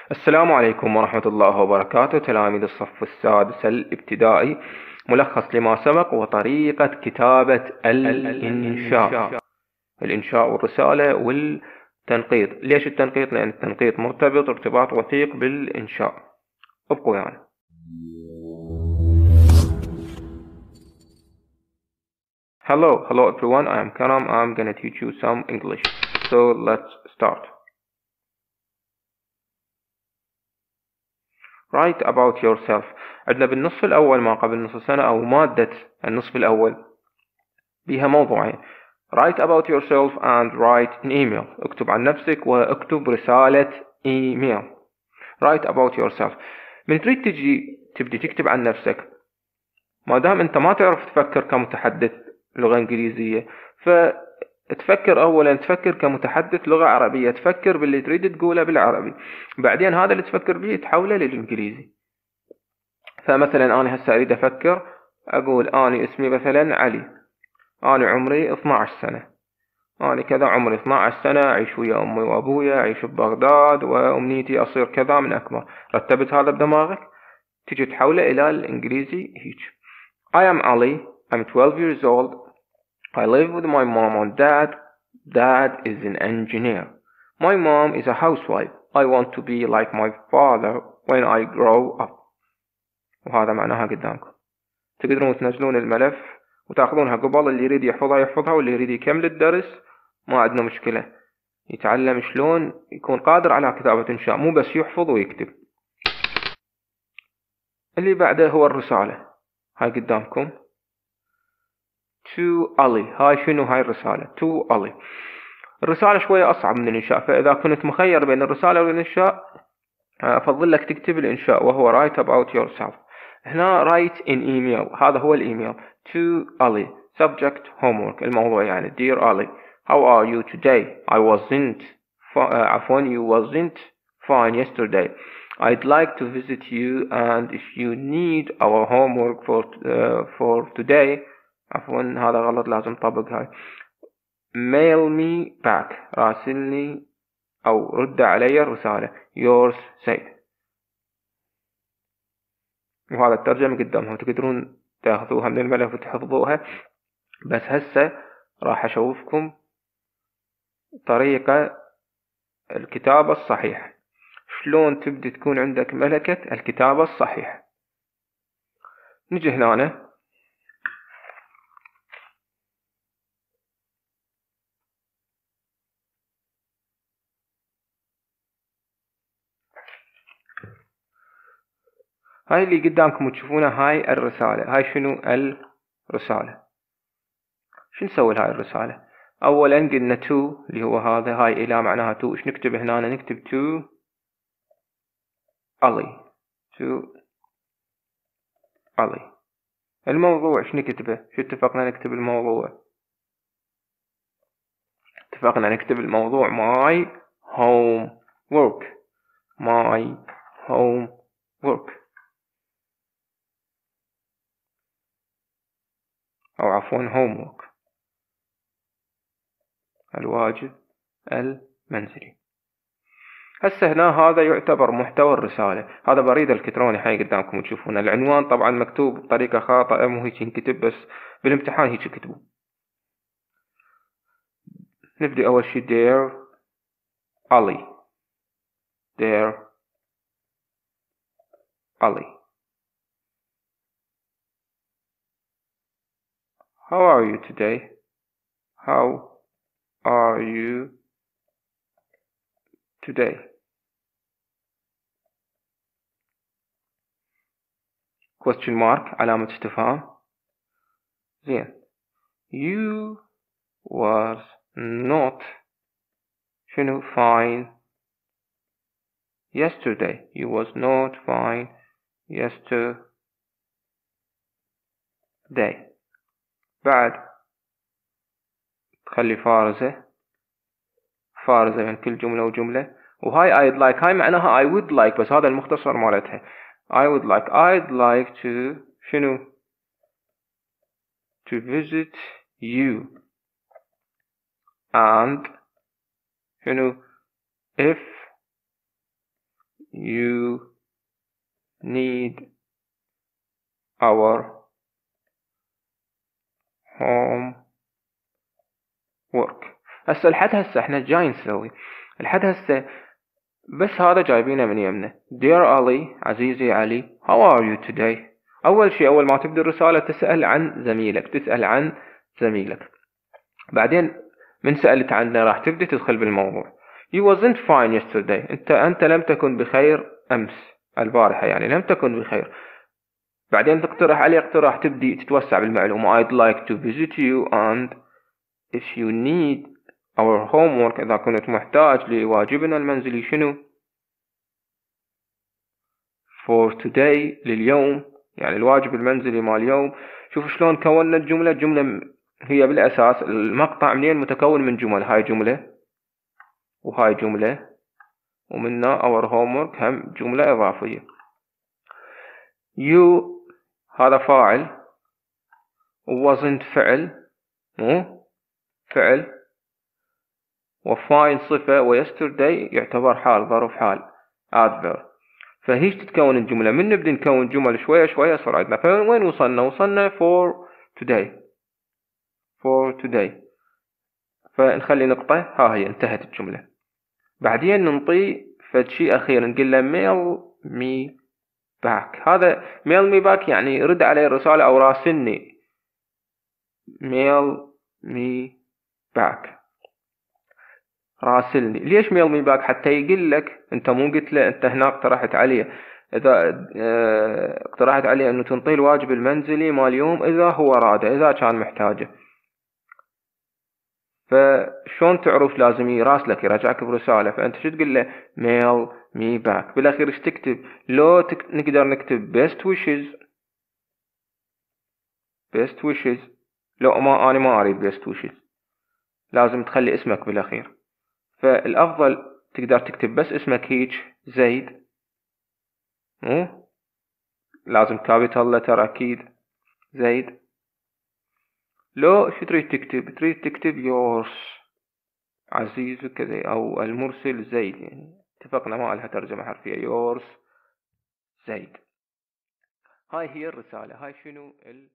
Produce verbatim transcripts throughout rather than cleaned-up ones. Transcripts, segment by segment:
السلام عليكم ورحمة الله وبركاته. تلاميذ الصف السادس الابتدائي، ملخص لما سبق وطريقة كتابة الإنشاء الإنشاء والرسالة والتنقيط. ليش التنقيط؟ لأن التنقيط مرتبط ارتباط وثيق بالإنشاء. ابقوا يعني. Hello, hello everyone. I am Karam. I'm gonna teach you some English. So let's start. Write about yourself. عندنا بالنصف الأول ما قبل نصف سنة أو مادة النصف الأول بيها موضوعين. Write about yourself and write an email. اكتب عن نفسك واكتب رسالة إيميل. Write about yourself. من تريد تجي تبدي تكتب عن نفسك، ما دام أنت ما تعرف تفكر كمتحدث لغة إنجليزية، فتفكر أولا تفكر كمتحدث لغة عربية، تفكر باللي تريد تقوله بالعربي، بعدين هذا اللي تفكر به تحوله للإنجليزي. فمثلا أنا هسه أريد أفكر أقول أنا اسمي مثلا علي، أنا عمري اثنى عشر سنة، أنا كذا عمري اثنى عشر سنة، أعيش ويا أمي وأبويا، أعيش ببغداد، وأمنيتي أصير كذا من أكبر. رتبت هذا بدماغك، تجي تحوله إلى الإنجليزي هيك. I am Ali. I'm twelve years old. I live with my mom and dad. Dad is an engineer. My mom is a housewife. I want to be like my father when I grow up. وهذا معناها قدامكم. تقدرون تنزلون الملف وتاخذونها قبل، اللي يريد يحفظها يحفظها، واللي يريد يكمل الدرس ما عندنا مشكلة، يتعلم شلون يكون قادر على كتابة إنشاء، مو بس يحفظ ويكتب. اللي بعده هو الرسالة، هاي قدامكم. to Ali. هاي شنو هاي الرسالة؟ to Ali. الرسالة شوية أصعب من الإنشاء، فإذا كنت مخير بين الرسالة والإنشاء أفضل لك تكتب الإنشاء وهو write about yourself. هنا write in email، هذا هو الإيميل. to Ali. subject homework، الموضوع يعني dear Ali, how are you today? I wasn't عفوا you wasn't fine yesterday. I'd like to visit you and if you need our homework for uh, for today. عفوا هذا غلط، لازم نطبق هاي. mail me back، راسلني أو رد علي الرسالة. yours said. وهذا الترجمة قدامها، تقدرون تاخذوها من الملف وتحفظوها، بس هسه راح أشوفكم طريقة الكتابة الصحيحة، شلون تبدي تكون عندك ملكة الكتابة الصحيحة. نجي هنا، هاي اللي قدامكم تشوفونها، هاي الرسالة. هاي شنو الرسالة؟ شو نسوي لهاي الرسالة؟ أولا قلنا تو اللي هو هذا، هاي إلى معناها تو. إيش نكتب هنا؟ نكتب تو علي. تو علي. الموضوع إيش نكتبه؟ شو اتفقنا نكتب الموضوع؟ اتفقنا نكتب الموضوع my home work. my home work أو عفوا homework، الواجب المنزلي. هسه هنا هذا يعتبر محتوى الرسالة، هذا بريد الكتروني حي قدامكم تشوفون. العنوان طبعا مكتوب بطريقة خاطئة، مو هيك ينكتب، بس بالامتحان هيك كتبوا. نبدأ أول شي dear Ali. dear Ali, how are you today? how are you today? question mark، علامة استفهام. زين. you was not شنو fine yesterday. you was not fine yesterday. بعد تخلي فارزة فارزة بين كل جملة وجملة. وهاي I'd like، هاي معناها I would like، بس هذا المختصر مالتها. I would like I'd like to شنو to visit you and شنو if you need our home work. هسه الحد هسه احنا جاي نسوي الحد هسه بس هذا جايبينه من يمنا. Dear Ali، عزيزي علي، how are you today؟ أول شيء أول ما تبدأ الرسالة تسأل عن زميلك تسأل عن زميلك بعدين من سألت عنه راح تبدأ تدخل بالموضوع. You wasn't fine yesterday، أنت أنت لم تكن بخير أمس، البارحة يعني لم تكن بخير. بعدين تقترح عليه اقتراح تبدي تتوسع بالمعلومة. I'd like to visit you and if you need our homework، إذا كنت محتاج لواجبنا المنزلي شنو for today لليوم، يعني الواجب المنزلي مال اليوم. شوف شلون كوننا الجملة. الجملة هي بالأساس المقطع منين متكون من جمل، هاي جملة وهاي جملة ومنها our homework هم جملة إضافية. you هذا فاعل wasn't فعل مو فعل وفاين صفة ويسترداي يعتبر حال ظرف حال adverb. فهيش تتكون الجملة. من نبدأ نكون جمل شوية شوية صار عندنا. فوين وصلنا وصلنا for today for today فنخلي نقطة ها هي انتهت الجملة. بعدين ننطي فد شيء أخير نقول له mail me back. هذا mail me back يعني رد علي الرسالة أو راسلني. mail me back راسلني. ليش ميل مي باك؟ حتى يقول لك انت مو قلت له انت هنا اقترحت عليه اذا اه اقترحت عليه انه تنطيه الواجب المنزلي مال اليوم اذا هو راده اذا كان محتاجه. فشون تعرف لازم يراسلك يرجعك برسالة. فانت شو تقول له ميل مي باك. بالاخير ايش تكتب؟ لو تك... نقدر نكتب best wishes best wishes. لو ما انا ما اريد best wishes لازم تخلي اسمك بالاخير. فالأفضل تقدر تكتب بس اسمك هيج زيد مو لازم كابيتال لتر أكيد زيد. لو شو تريد تكتب؟ تريد تكتب يورس عزيز وكذا أو المرسل زيد يعني اتفقنا ما لها ترجمة حرفية يورس زيد. هاي هي الرسالة. هاي شنو ال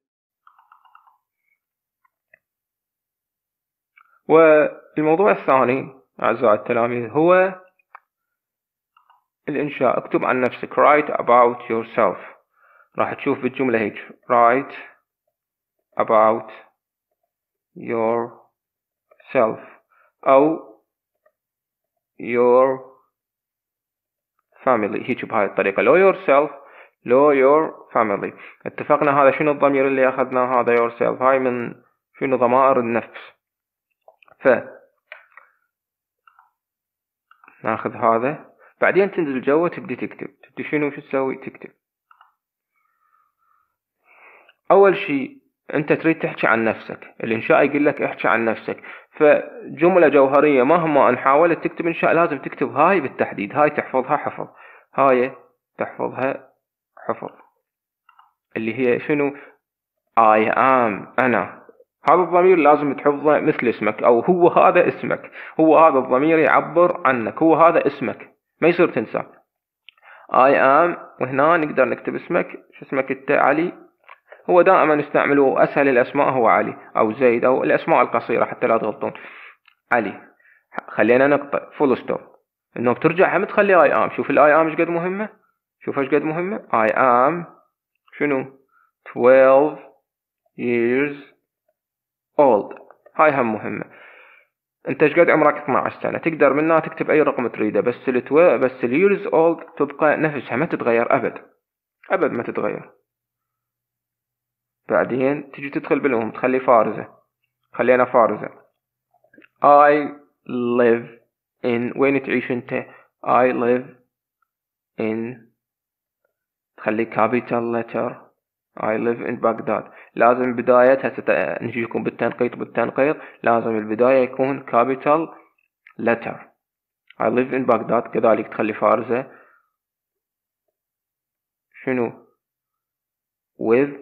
والموضوع الثاني أعزائي التلاميذ هو الإنشاء. اكتب عن نفسك write about yourself. راح تشوف بالجملة هيك write about yourself أو your family هيك بهاي الطريقة. لو yourself لو your family. اتفقنا هذا شنو الضمير اللي أخذناه هذا yourself. هاي من شنو ضمائر النفس. ف ناخذ هذا بعدين تنزل جوا تبدي تكتب. تبدي شنو شو تسوي؟ تكتب. أول شيء أنت تريد تحكي عن نفسك. الإنشاء يقول لك احكي عن نفسك. فجملة جوهرية مهما أن حاولت تكتب إنشاء لازم تكتب هاي بالتحديد. هاي تحفظها حفظ. هاي تحفظها حفظ اللي هي شنو I am أنا. هذا الضمير لازم تحفظه مثل اسمك أو هو هذا اسمك. هو هذا الضمير يعبر عنك. هو هذا اسمك ما يصير تنسى. I am وهنا نقدر نكتب اسمك. شو اسمك انت؟ علي. هو دائما نستعمله أسهل الأسماء هو علي أو زيد أو الأسماء القصيرة حتى لا تغلطون. علي. خلينا نقطع فول ستوب. إنه بترجع هم تخلي I am. شوف ال I am إيش قد مهمة. شوف إيش قد مهمة. I am شنو twelve years old. هاي هم مهمة. أنت إيش قد عمرك؟ اثنا عشر سنة. تقدر منها تكتب أي رقم تريده بس ال بس ال years old تبقى نفسها ما تتغير أبد أبد ما تتغير. بعدين تجي تدخل بالهم تخلي فارزة. خلينا فارزة. I live in. وين تعيش انت؟ I live in. تخلي capital letter. I live in Baghdad. لازم بدايتها نجيكم بالتنقيط بالتنقيط لازم البداية يكون capital letter. I live in Baghdad. كذلك تخلي فارزة شنو with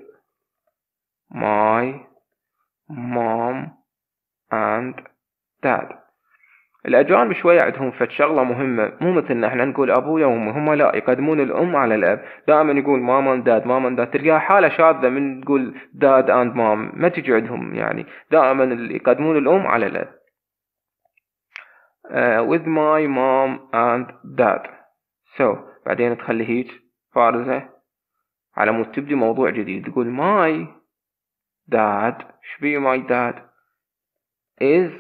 my mom and dad. الأجانب شوية عندهم فد شغلة مهمة، مو مثلنا احنا نقول أبويا وأمي، هم لا يقدمون الأم على الأب، دائما يقول ماما اند داد ماما اند داد، تلقاها حالة شاذة من تقول داد اند مام، ما تجي عندهم يعني، دائما يقدمون الأم على الأب. uh, with my mom and dad. so بعدين تخلي هيج فارزة على مود تبدي موضوع جديد، تقول my dad. شبيه my dad is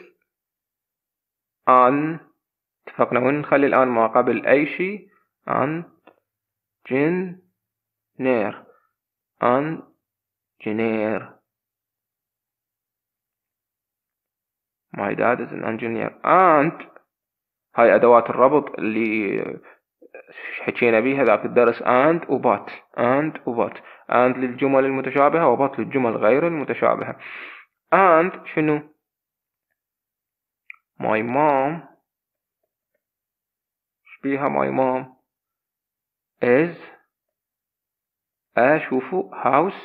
an، اتفقنا وين نخلي الآن ما قبل أي شيء، an engineer an engineer. my dad is an engineer. and هاي أدوات الربط اللي حكينا بيها ذاك الدرس، and وبات and وبات and للجمل المتشابهة وبات للجمل غير المتشابهة. and شنو؟ my mom شبيها my mom is أشوفوا house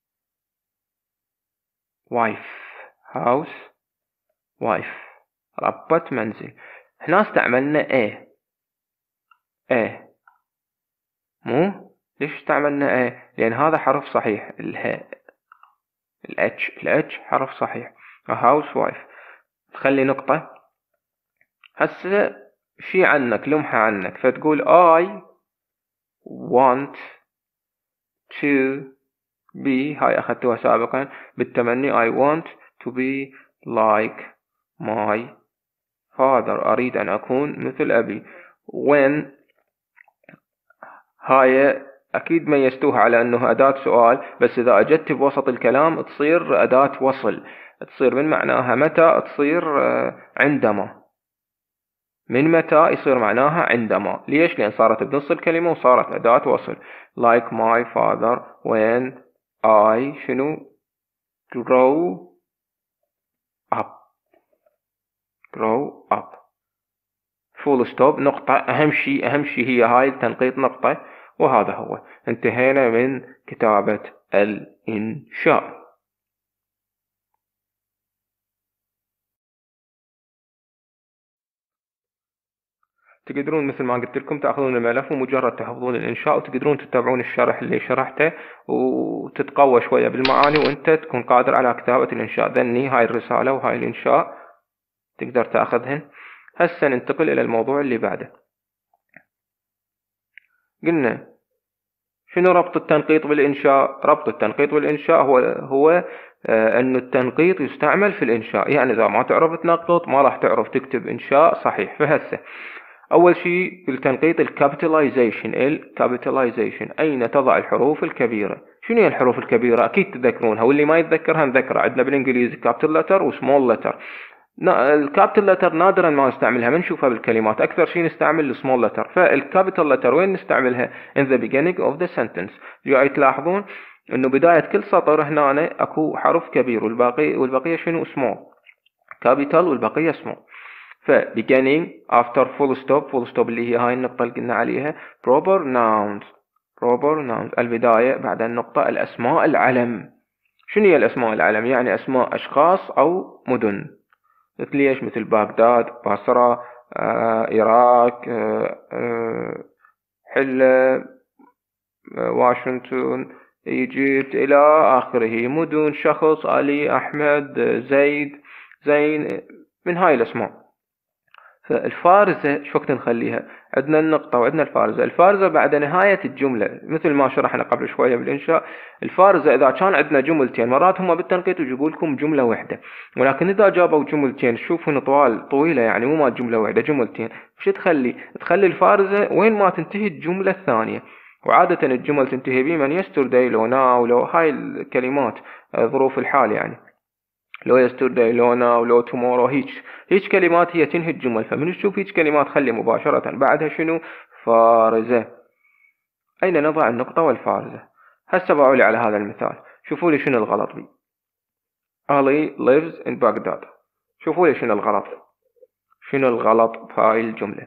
wife house wife ربة منزل. هنا استعملنا a a مو ليش استعملنا a؟ لأن هذا حرف صحيح، الهاء الاتش الاتش حرف صحيح. a housewife تخلي نقطة. هسه شي عنك لمحة عنك، فتقول I want to be، هاي أخذتوها سابقا بالتمني، I want to be like my father، أريد أن أكون مثل أبي. when هاي أكيد ميزتوها على أنه أداة سؤال، بس إذا أجت بوسط الكلام تصير أداة وصل، تصير من معناها متى، تصير عندما، من متى يصير معناها عندما. ليش؟ لأن صارت بنص الكلمة وصارت أداة وصل. like my father when I شنو grow up grow up full stop نقطة. أهم شيء أهم شيء هي هاي التنقيط نقطة. وهذا هو، انتهينا من كتابة الإنشاء. تقدرون مثل ما قلت لكم تأخذون الملف ومجرد تحفظون الإنشاء، وتقدرون تتابعون الشرح اللي شرحته وتتقوى شوية بالمعاني، وأنت تكون قادر على كتابة الإنشاء. ذني هاي الرسالة وهاي الإنشاء تقدر تأخذهن. هسه ننتقل إلى الموضوع اللي بعده. قلنا شنو ربط التنقيط بالإنشاء؟ ربط التنقيط بالإنشاء هو هو آه أن التنقيط يستعمل في الإنشاء، يعني إذا ما تعرف تنقط ما راح تعرف تكتب إنشاء صحيح. فهسه أول شيء بالتنقيط الكابيتاليزيشن. الكابيتاليزيشن أين تضع الحروف الكبيرة. شنو هي الحروف الكبيرة؟ أكيد تذكرونها، واللي ما يتذكرها نذكرها. عندنا بالإنجليزي كابيتال لتر وسمول لتر. الكابيتال لتر نادرا ما نستعملها، ما نشوفها بالكلمات، أكثر شيء نستعمل السمول لتر. فالكابيتال لتر وين نستعملها؟ in the beginning of the sentence. جاي تلاحظون إنه بداية كل سطر هنا أكو حرف كبير، والباقي والبقية شنو؟ small كابيتال والبقية small. ف beginning after full stop full stop اللي هي هاي النقطة اللي قلنا عليها. proper nouns proper nouns البداية بعد النقطة. الأسماء العلم. شنو هي الأسماء العلم؟ يعني أسماء أشخاص أو مدن. مثل ليش؟ مثل باغداد، بصرة، آه، إيراك، آه، آه، حلة، آه، واشنطن، إيجيبت إلى آخره. مدن، شخص، علي، أحمد، زيد، زين، من هاي الأسماء. فالفارزة شو وقت نخليها؟ عندنا النقطة وعندنا الفارزة. الفارزة بعد نهاية الجملة، مثل ما شرحنا قبل شوية بالإنشاء. الفارزة إذا كان عندنا جملتين، مرات هم بالتنقيط يجيبوا لكم جملة واحدة، ولكن إذا جابوا جملتين شوفوا طوال طويلة، يعني مو ما جملة واحدة جملتين، وش تخلي؟ تخلي الفارزة وين ما تنتهي الجملة الثانية. وعادة الجمل تنتهي بمن yesterday لو now لو هاي الكلمات ظروف الحال، يعني لو yesterday لو now لو tomorrow، هيج هيج كلمات هي تنهي الجمل. فمن تشوف هيج كلمات خلي مباشرة بعدها شنو؟ فارزة. أين نضع النقطة والفارزة؟ هسه باعولي على هذا المثال، شوفوا لي شنو الغلط بي. Ali lives in Baghdad. شوفوا لي شنو الغلط شنو الغلط بهاي الجملة.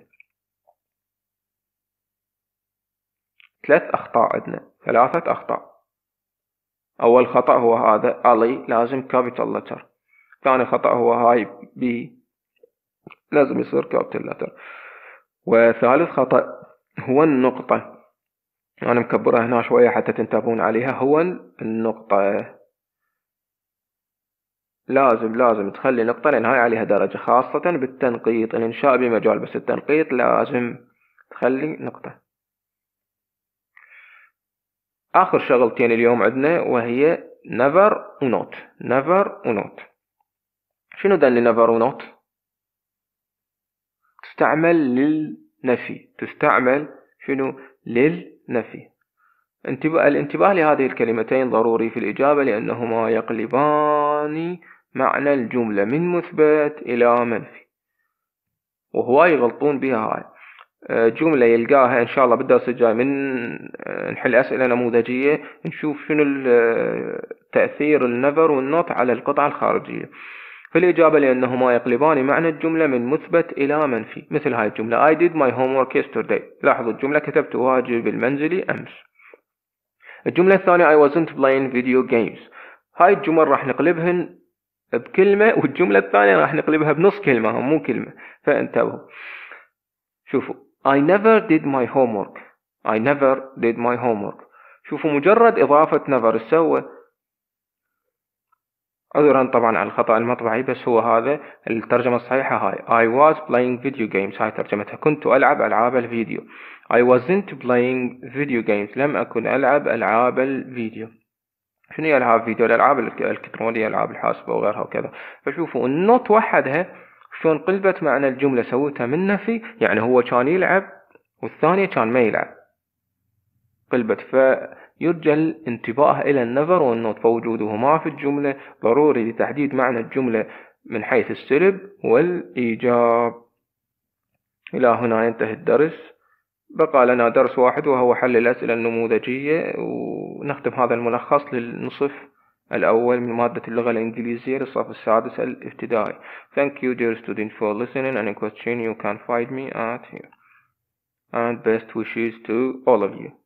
ثلاث أخطاء عندنا، ثلاثة أخطاء. أول خطأ هو هذا Ali لازم capital letter. ثاني خطأ هو هاي B لازم يصير capital letter. وثالث خطأ هو النقطة. أنا مكبرها هنا شوية حتى تنتبهون عليها. هو النقطة لازم لازم تخلي نقطة لأن هاي عليها درجة، خاصة بالتنقيط. الإنشاء بمجال، بس التنقيط لازم تخلي نقطة. آخر شغلتين اليوم عندنا وهي never و not. never و not. شنو دل never و not؟ تستعمل للنفي. تستعمل شنو؟ للنفي. انتباه الانتباه لهذه الكلمتين ضروري في الإجابة لأنهما يقلبان معنى الجملة من مثبت إلى منفي، وهواي يغلطون بها. هاي جملة يلقاها إن شاء الله بالدرس الجاي من نحل أسئلة نموذجية نشوف شنو تأثير النفر والنوت على القطعة الخارجية في الإجابة لأنهما يقلبان معنى الجملة من مثبت إلى منفي. مثل هاي الجملة I did my homework yesterday. لاحظوا الجملة كتبت واجب المنزلي أمس. الجملة الثانية I wasn't playing video games. هاي الجمل راح نقلبهن بكلمة والجملة الثانية راح نقلبها بنص كلمة مو كلمة، فانتبهوا. شوفوا I never did my homework. I never did my homework. شوفوا مجرد إضافة never سوى. عذرا طبعا على الخطأ المطبعي، بس هو هذا الترجمة الصحيحة. هاي I was playing video games. هاي ترجمتها كنت ألعب ألعاب الفيديو. I wasn't playing video games. لم أكن ألعب ألعاب الفيديو. شنو هي ألعاب فيديو؟ الألعاب الإلكترونية، ألعاب الحاسبة وغيرها وكذا. فشوفوا النوت وحدها شلون قلبت معنى الجملة، سوتها من نفي يعني هو كان يلعب والثانية كان ما يلعب، قلبت. فيرجى الانتباه إلى النفر والنوت، فوجودهما في الجملة ضروري لتحديد معنى الجملة من حيث السلب والإيجاب. إلى هنا ينتهي الدرس. بقى لنا درس واحد وهو حل الأسئلة النموذجية، ونختم هذا الملخص للنصف الأول من مادة اللغة الإنجليزية للصف السادس الابتدائي. Thank you dear students for listening. Any question you can find me at here. And best wishes to all of you.